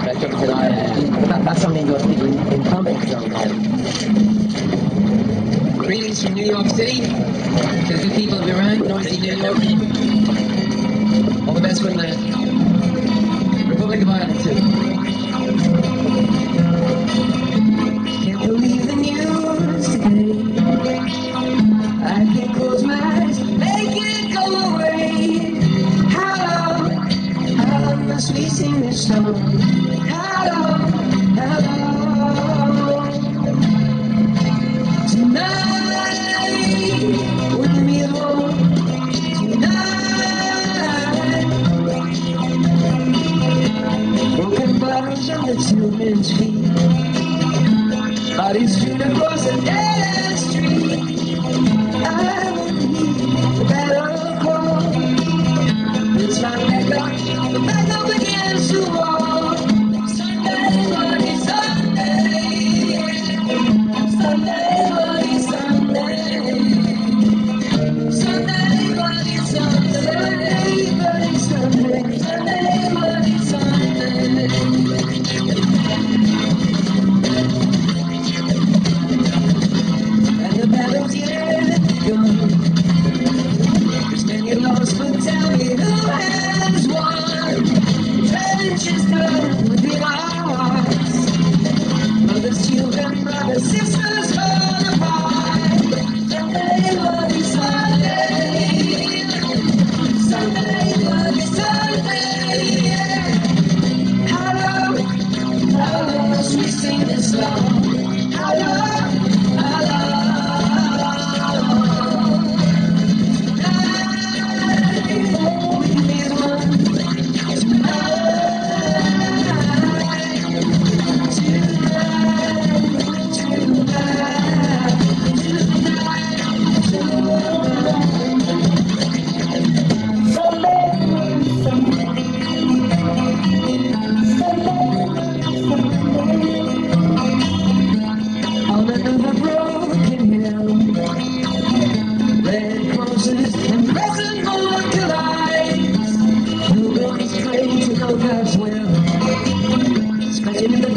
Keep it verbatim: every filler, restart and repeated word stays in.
Cioè, però è, that, that's something you're in, in comfort zone of. Greetings from New York City to the good people of Iran, noisy New York. All the best from the Republic of Ireland too. Can't believe the news today. I can't close my eyes, make it go away. How long, how long must we sing this song? How long, how long? Tonight, with me alone. Tonight, broken bottles on the children's feet. Bodies strewn across the dead street. I won't need the battle call. It's my back up, the back up against the wall. Sunday, bloody Sunday. Sunday, bloody Sunday. Sunday, bloody Sunday. Bloody Sunday. Sunday, bloody Sunday. And the battle's yet begun. There's many lost, but tell me who has won. Trenches dug within our hearts. Mothers, children, brothers, sisters, fall apart. Sunday, bloody Sunday. Sunday, bloody Sunday. How long, how long must we sing this song? How long, how long? On another broken hill, red crosses and crescent moon collides. Pilgrims pray to know God's will, scratching in the